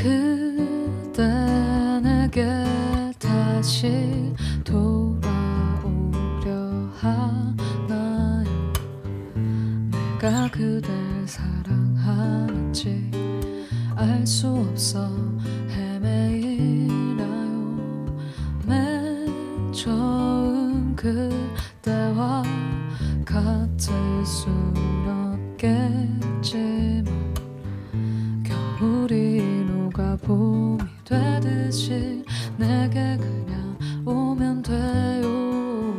그대 내게 다시 돌아오려 하나요? 내가 그댈 사랑하는지 알 수 없어 헤매이나요? 맨 처음 그때와 같을 순 없겠지만 겨울이 녹아 봄이 되듯이 내게 그냥 오면 돼요.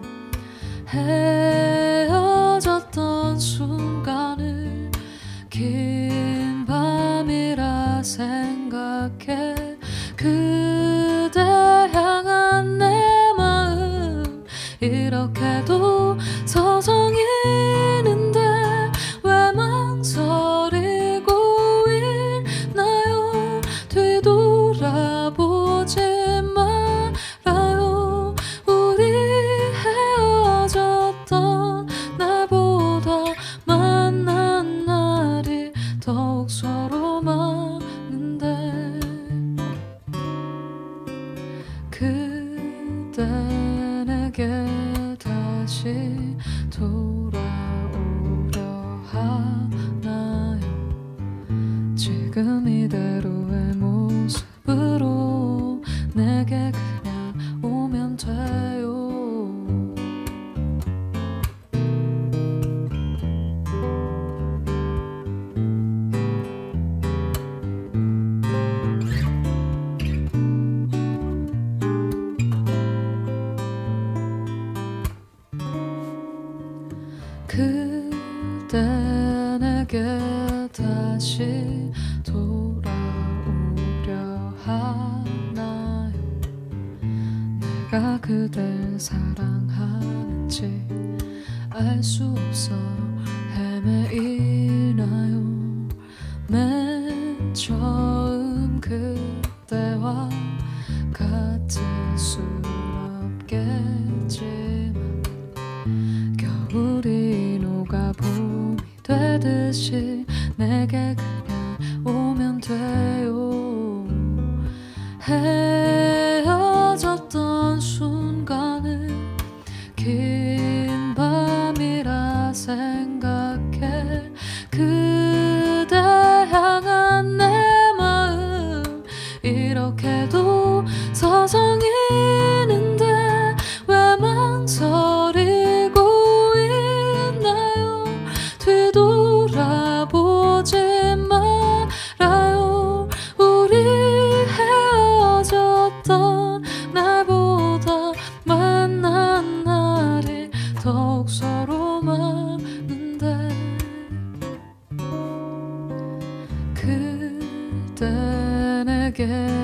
헤어졌던 순간을 긴 밤이라 생각해. 그대 향한 내 마음 이렇게도 서성이는데 왜 망설이고 있나요? 뒤돌아보지 말아요. 우리 헤어졌던 날보다 만난 날이 더욱 서로 많은데 그대 내게 다시 돌아오려 하나요? 지금 이대로의 모습으로 내게 그냥 오면 돼요. 그대 내게 다시 돌아오려 하나요? 내가 그댈 사랑하는지 알 수 없어 헤매이나요? 맨 처음 그때와 같을 순 없겠지만 겨울이 녹아 봄이 되듯이 내게 그냥 오면 돼요. 헤어졌던 순간을 긴 밤이라 생각해. 그대 향한 내 마음 이렇게도 서성이는데 왜 망설이고 있나요? 뒤돌아보지 말아요. 우리 헤어졌던 날보다 만난 날이 더욱 서로 많은데 그대 내게